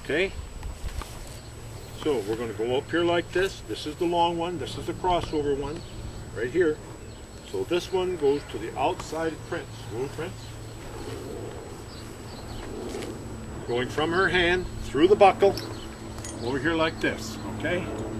Okay? So we're going to go up here like this. This is the long one. This is the crossover one right here. So this one goes to the outside prince. Little prince. Going from her hand through the buckle over here like this. Okay?